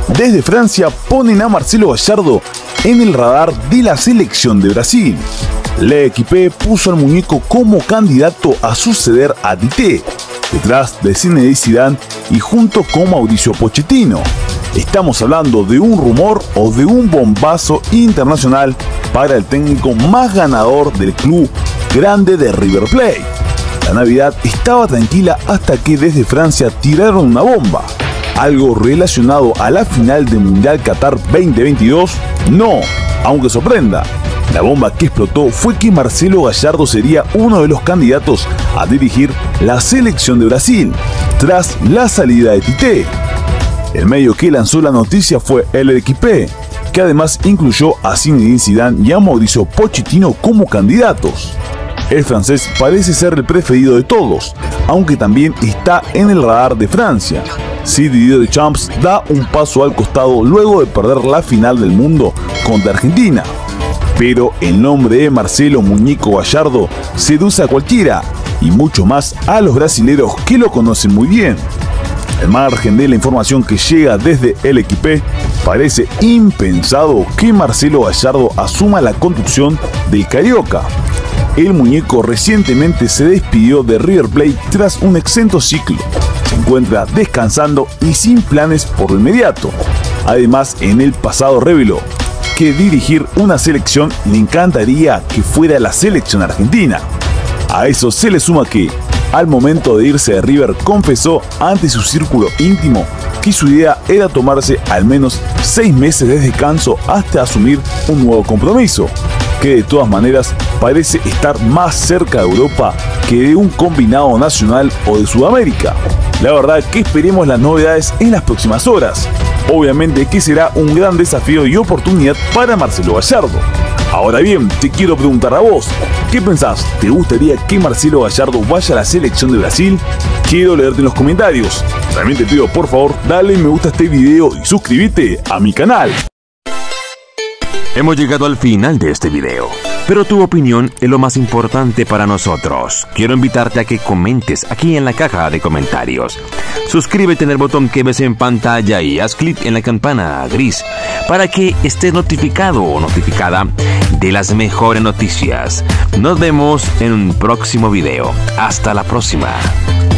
Desde Francia ponen a Marcelo Gallardo en el radar de la selección de Brasil. L'Équipe puso al muñeco como candidato a suceder a Tite, detrás de Zinedine Zidane y junto con Mauricio Pochettino. Estamos hablando de un rumor o de un bombazo internacional para el técnico más ganador del club grande de River Plate. La Navidad estaba tranquila hasta que desde Francia tiraron una bomba. ¿Algo relacionado a la final del Mundial Qatar 2022? No, aunque sorprenda. La bomba que explotó fue que Marcelo Gallardo sería uno de los candidatos a dirigir la selección de Brasil, tras la salida de Tite. El medio que lanzó la noticia fue L'Équipe, que además incluyó a Zinedine Zidane y a Mauricio Pochettino como candidatos. El francés parece ser el preferido de todos, aunque también está en el radar de Francia. Si Didier Deschamps da un paso al costado luego de perder la final del mundo contra Argentina. Pero el nombre de Marcelo Muñeco Gallardo seduce a cualquiera y mucho más a los brasileros que lo conocen muy bien. Al margen de la información que llega desde L'Équipe, parece impensado que Marcelo Gallardo asuma la conducción del Carioca. El muñeco recientemente se despidió de River Plate tras un exento ciclo. Se encuentra descansando y sin planes por lo inmediato. Además, en el pasado reveló que dirigir una selección le encantaría que fuera la selección argentina. A eso se le suma que, al momento de irse de River, confesó ante su círculo íntimo que su idea era tomarse al menos 6 meses de descanso hasta asumir un nuevo compromiso, que de todas maneras parece estar más cerca de Europa que de un combinado nacional o de Sudamérica. La verdad que esperemos las novedades en las próximas horas. Obviamente que será un gran desafío y oportunidad para Marcelo Gallardo. Ahora bien, te quiero preguntar a vos, ¿qué pensás? ¿Te gustaría que Marcelo Gallardo vaya a la selección de Brasil? Quiero leerte en los comentarios. También te pido por favor, dale me gusta a este video y suscríbete a mi canal. Hemos llegado al final de este video, pero tu opinión es lo más importante para nosotros. Quiero invitarte a que comentes aquí en la caja de comentarios. Suscríbete en el botón que ves en pantalla y haz clic en la campana gris para que estés notificado o notificada de las mejores noticias. Nos vemos en un próximo video. Hasta la próxima.